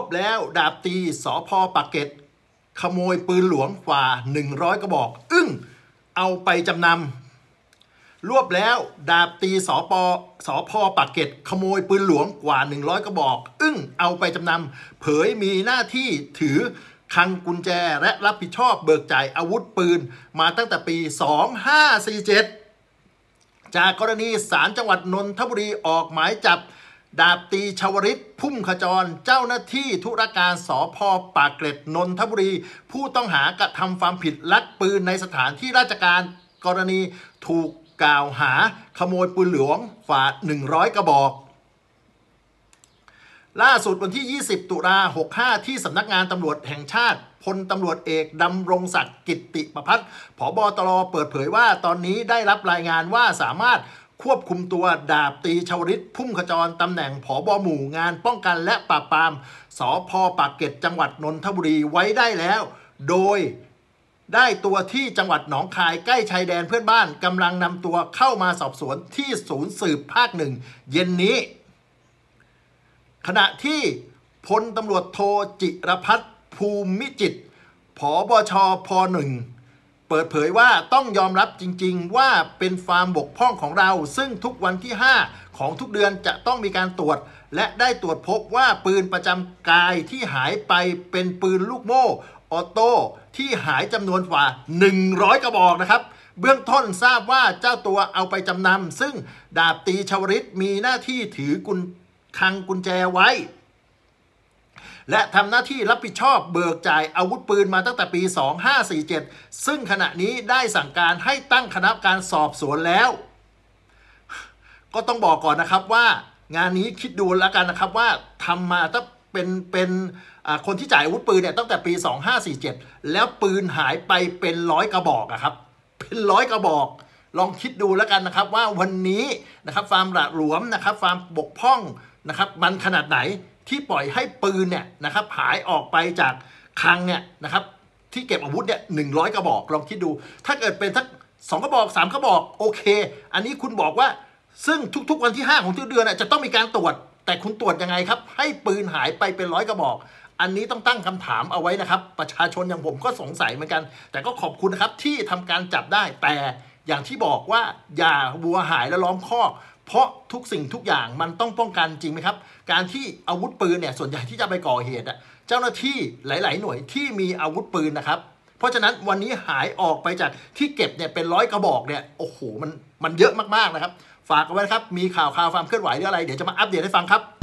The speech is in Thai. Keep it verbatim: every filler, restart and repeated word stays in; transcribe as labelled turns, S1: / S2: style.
S1: บแล้วดาบตีสภ.ปากเกร็ดขโมยปืนหลวงกว่าหนึ่งร้อยกระบอกอึ้งเอาไปจำนำรวบแล้วดาบตีสปสภ.ปากเกร็ดขโมยปืนหลวงกว่าหนึ่งร้อยกระบอกอึ้งเอาไปจำนำเผยมีหน้าที่ถือคลังกุญแจและรับผิดชอบเบิกจ่ายอาวุธปืนมาตั้งแต่ปีสองพันห้าร้อยสี่สิบเจ็ดจากกรณีศาลจังหวัดนนทบุรีออกหมายจับดาบตีชวริตพุ่มขจรเจ้าหน้าที่ธุรการสภ.ปากเกร็ดนนทบุรีผู้ต้องหากระทำความผิดลักปืนในสถานที่ราชการกรณีถูกกล่าวหาขโมยปืนหลวงกว่าหนึ่งร้อยกระบอกล่าสุดวันที่ยี่สิบตุลาคมหกสิบห้าที่สำนักงานตำรวจแห่งชาติพลตำรวจเอกดำรงศักดิ์กิตติประภัสผบ.ตร.เปิดเผยว่าตอนนี้ได้รับรายงานว่าสามารถควบคุมตัวดาบตีชวริตพุ่มขจรตำแหน่งผบ.หมู่งานป้องกันและปราบปรามสภ.ปากเกร็ดจังหวัดนนทบุรีไว้ได้แล้วโดยได้ตัวที่จังหวัดหนองคายใกล้ชายแดนเพื่อนบ้านกำลังนำตัวเข้ามาสอบสวนที่ศูนย์สืบภาคหนึ่งเย็นนี้ขณะที่พลตำรวจโทจิรพัฒน์ภูมิจิตรผบชพหนึ่งเปิดเผยว่าต้องยอมรับจริงๆว่าเป็นความบกพร่องของเราซึ่งทุกวันที่ห้าของทุกเดือนจะต้องมีการตรวจและได้ตรวจพบว่าปืนประจำกายที่หายไปเป็นปืนลูกโม่ออโต้ที่หายจำนวนกว่าหนึ่งร้อยกระบอกนะครับเบื้องต้นทราบว่าเจ้าตัวเอาไปจำนำซึ่งดาบตีชวริตมีหน้าที่ถือกุญคลังกุญแจไว้และทำหน้าที่รับผิดชอบเบิกจ่ายอาวุธปืนมาตั้งแต่ปีสองพันห้าร้อยสี่สิบเจ็ดซึ่งขณะนี้ได้สั่งการให้ตั้งคณะการสอบสวนแล้วก็ต้องบอกก่อนนะครับว่างานนี้คิดดูแล้วกันนะครับว่าทำมาตั้งเป็นเป็นคนที่จ่ายอาวุธปืนเนี่ยตั้งแต่ปีสองพันห้าร้อยสี่สิบเจ็ดแล้วปืนหายไปเป็นร้อยกระบอกอะครับเป็นร้อยกระบอกลองคิดดูแล้วกันนะครับว่าวันนี้นะครับความหละหลวมนะครับความบกพร่องนะครับมันขนาดไหนที่ปล่อยให้ปืนเนี่ยนะครับหายออกไปจากคลังเนี่ยนะครับที่เก็บอาวุธเนี่ยหนึ่งร้อยกระบอกลองคิดดูถ้าเกิดเป็นสักสองกระบอกสามกระบอกโอเคอันนี้คุณบอกว่าซึ่งทุกๆวันที่ห้าของทุกเดือนจะต้องมีการตรวจแต่คุณตรวจยังไงครับให้ปืนหายไปเป็นร้อยกระบอกอันนี้ต้องตั้งคำถามเอาไว้นะครับประชาชนอย่างผมก็สงสัยเหมือนกันแต่ก็ขอบคุณนะครับที่ทำการจับได้แต่อย่างที่บอกว่าอย่าวัวหายแล้วล้อมคอกเพราะทุกสิ่งทุกอย่างมันต้องป้องกันจริงไหมครับการที่อาวุธปืนเนี่ยส่วนใหญ่ที่จะไปก่อเหตุอ่ะเจ้าหน้าที่หลายๆหน่วยที่มีอาวุธปืนนะครับเพราะฉะนั้นวันนี้หายออกไปจากที่เก็บเนี่ยเป็นร้อยกระบอกเนี่ยโอ้โหมันมันเยอะมากๆนะครับฝากเอาไว้นะครับมีข่าวข่าวความเคลื่อนไหวหรืออะไรเดี๋ยวจะมาอัปเดตให้ฟังครับ